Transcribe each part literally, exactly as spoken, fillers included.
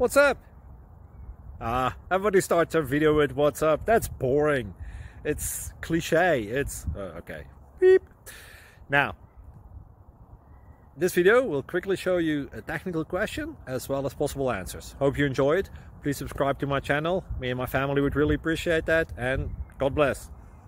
What's up? Ah, everybody starts their video with what's up. That's boring. It's cliche. It's uh, okay. Beep. Now, this video will quickly show you a technical question as well as possible answers. Hope you enjoy it. Please subscribe to my channel. Me and my family would really appreciate that, and God bless.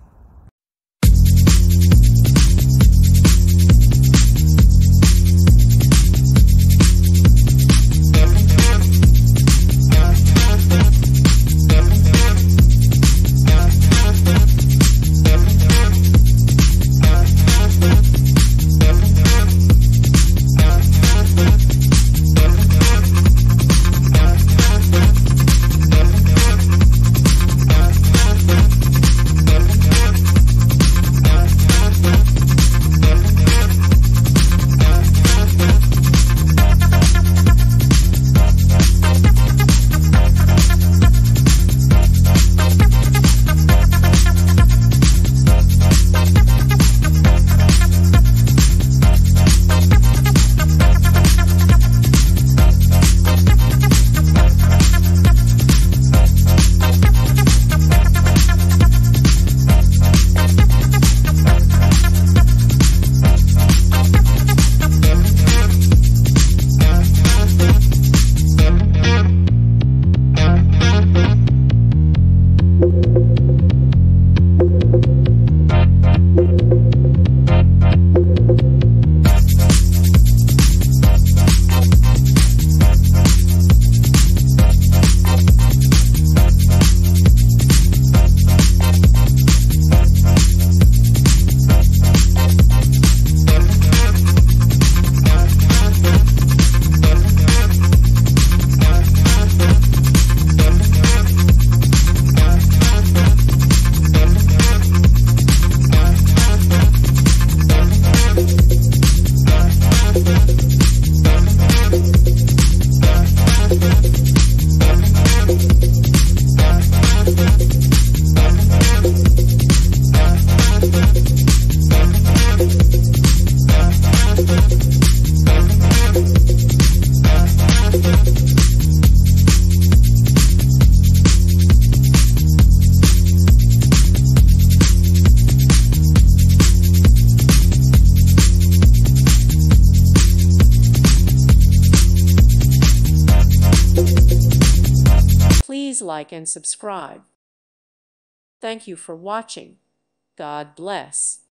Please like and subscribe. Thank you for watching. God bless.